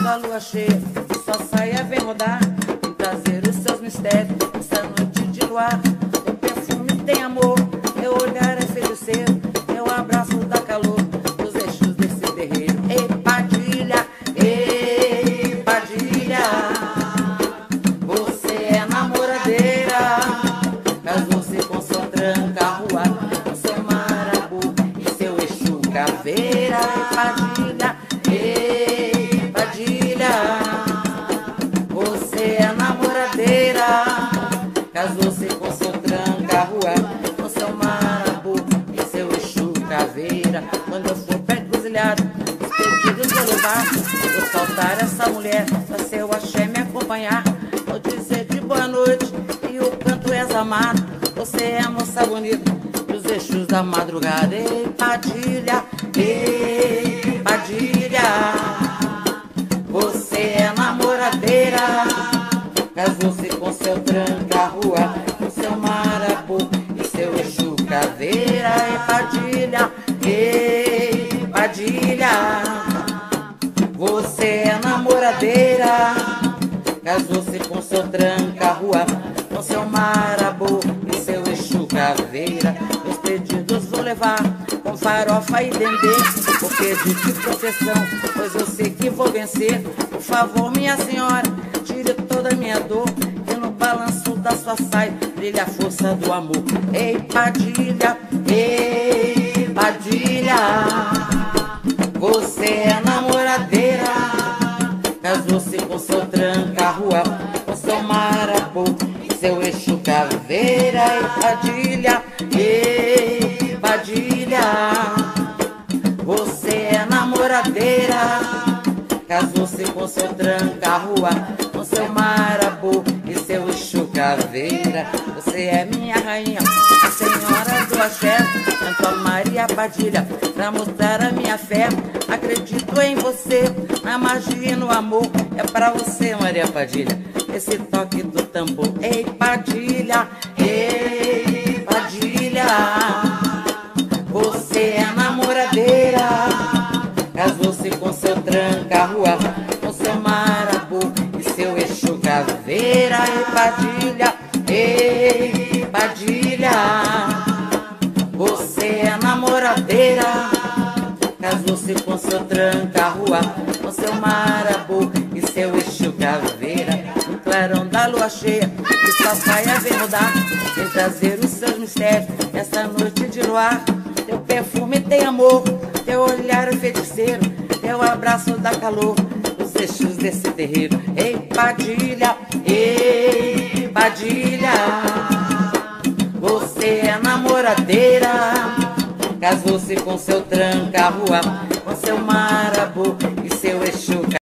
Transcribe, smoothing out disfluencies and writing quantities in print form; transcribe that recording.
da lua cheia, sua saia vem rodar, vem trazer os seus mistérios, essa noite de luar. Teu perfume tem amor, teu olhar é feiticeiro, teu abraço dá calor, os eixos desse terreiro. Ei, Padilha, você é namoradeira, casou-se com seu tranca-rua, com seu marabu e seu Exu caveira. Ei, Padilha, você é namoradeira, casou-se com seu tranca-rua, com seu marabu e seu Exu caveira. Quando eu for pé encruzilhado, os pedidos vou levar, vou saltar essa mulher, pra seu axé me acompanhar. Vou dizer de boa noite e o canto és amado, você é moça bonita dos Exus da madrugada. Ei, Padilha, você é namoradeira, casou-se com seu tranca-rua, com seu marabu e seu Exu caveira. Ei, Padilha, você é namoradeira, casou-se com seu tranca-rua, com seu marabu e seu Exu caveira. Meus pedidos vou levar com farofa e dendê, vou pedir de proteção, pois eu sei que vou vencer. Por favor, minha senhora, tire toda a minha dor, que no balanço da sua saia brilha a força do amor. Ei, Padilha, você é namoradeira, casou-se com seu tranca-rua, com seu marabu e seu Exu caveira. Ei, Padilha, você é namoradeira, casou-se com seu tranca-rua, com seu marabu e seu Exu caveira. Você é minha rainha, a senhora do axé, canto a Maria Padilha pra mostrar a minha fé. Acredito em você, na magia e no amor. É pra você, Maria Padilha, esse toque do tambor. Ei, Padilha, você é namoradeira, casou-se com seu tranca-rua, com seu marabu e seu Exu caveira. Ei, Padilha, você é namoradeira, casou-se com seu tranca-rua, com seu marabu e seu Exu caveira. No clarão da lua cheia, que sua saia vem rodar, vem trazer os seus mistérios, essa noite de luar. Teu perfume tem amor, teu olhar é feiticeiro, teu abraço dá calor, os Exus desse terreiro. Ei, Padilha, você é namoradeira, casou-se com seu tranca-rua, com seu marabu e seu Exu